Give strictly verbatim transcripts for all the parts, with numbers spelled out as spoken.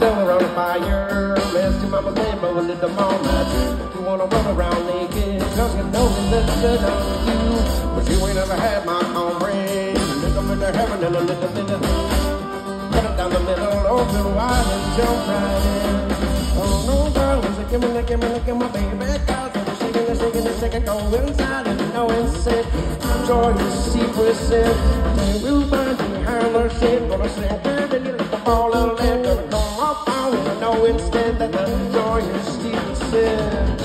down around the fire. Rest your mama's name, but we'll let them all night. You wanna run around naked, cause you know it looks good on you. But you ain't ever had my own brain. Little bit of heaven and a little bit of cut it down the middle, open wide and jump right in. Oh no, girl, it's a gimme, a gimme, a gimme, baby. Cause I'm shaking and shaking and shaking, go inside and know it's sick. Enjoy your secret sip. We'll find behind the shit. Gonna sit there, then you let the ball and let gonna come off out. And I know instead that I enjoy your secret sip.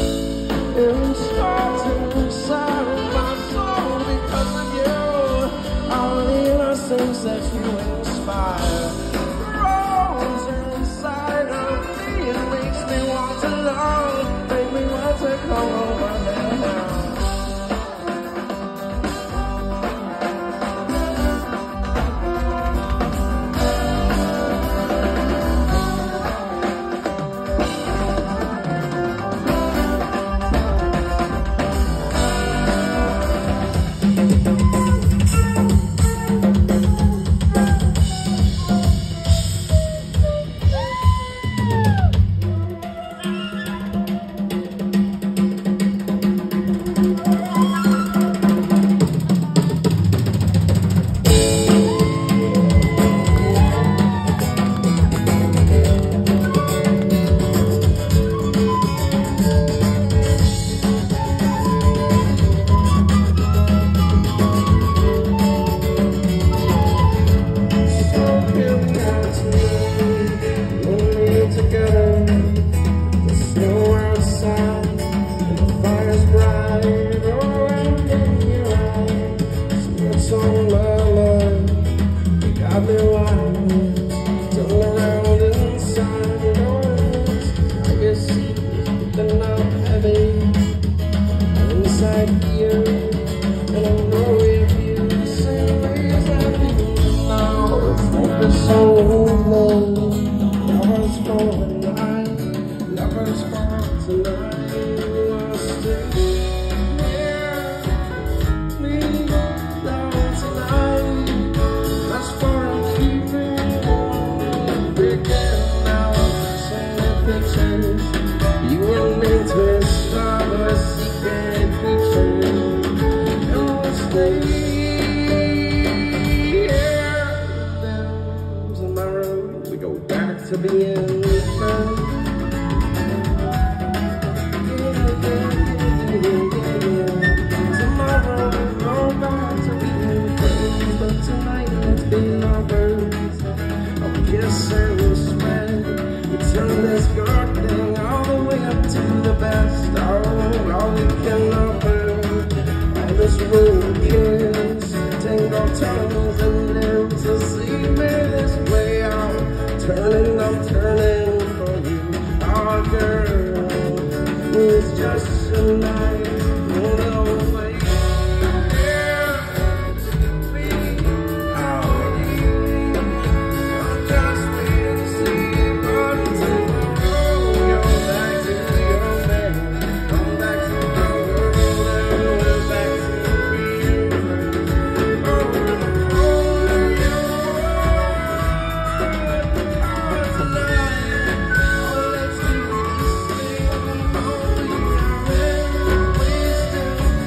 It starts inside my soul because of you. All the innocence that you inspire grows inside of me. It makes me want to love, make me want to come over there now. Still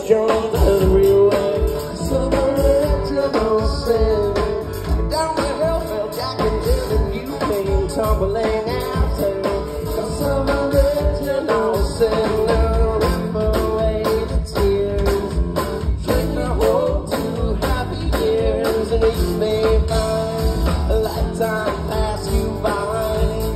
jump every way. Some original sin. Down the hill, fell Jack and Jill, and you came tumbling after. Cause some original sin. Now remember away the tears. Drink the whole two happy years, and you may find a lifetime pass you by.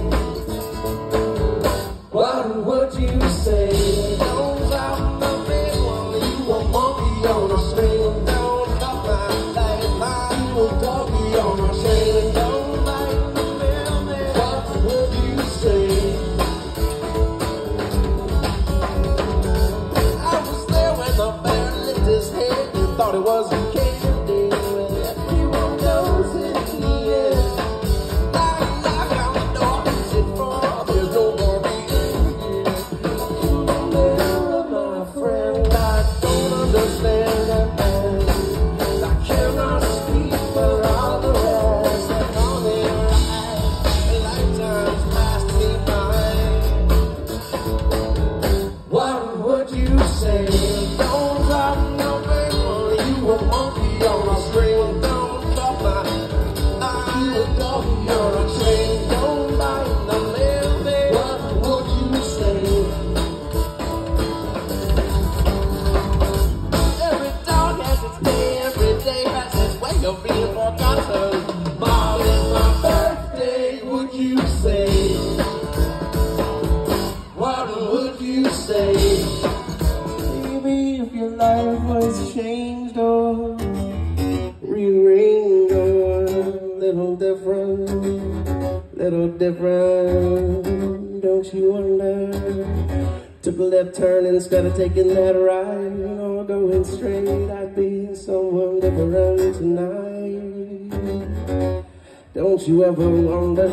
What would you say? Don't stop the big one, you a monkey on a string. Don't stop my life, man, you a doggy on a chain. Don't bite the mailman, what would you say? I was there when the bear lifted his head. You thought it was a candy, with everyone goes in the air. Knock, knock on the door, who's it for? There's no more reason. Understand that man, I cannot speak for all the rest. And on their eyes, lifetimes passed me by. What would you say? Don't drop no big one, you a monkey on a string. Don't stop my eye, you a doggy on a chain. Don't bite the mailman, what would you say? You're being forgotten. Mom, it's my birthday, would you say? What would you say? Maybe if your life was changed or rearranged or a little different, little different, don't you wonder? Took a left turn instead of taking that right, or going straight, I'd be someone different tonight. Don't you ever wonder,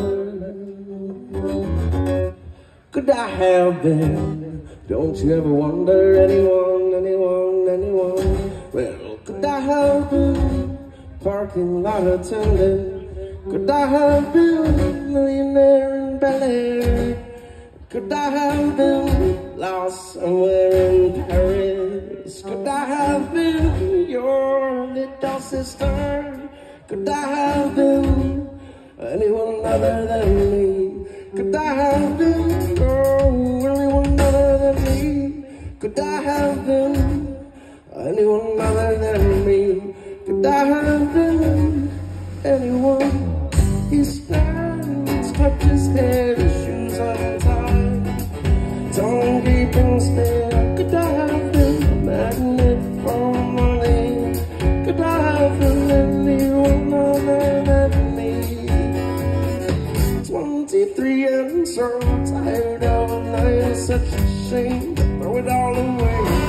could I have been? Don't you ever wonder, anyone, anyone, anyone? Well, could I have been parking lot attendant? Could I have been a millionaire in Bel Air? Could I have been lost somewhere in Paris? Could I have been your little sister? Could I have been anyone other than me? Could I have been, oh, anyone other than me? Could I have been anyone other than me? Could I have been anyone? He stands, tucked his head, his shoes untied. Don't keep him still. Could I have been a magnet for money? Could I have been anyone other than me? Twenty-three and so tired of a night, such a shame to throw it all away.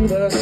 the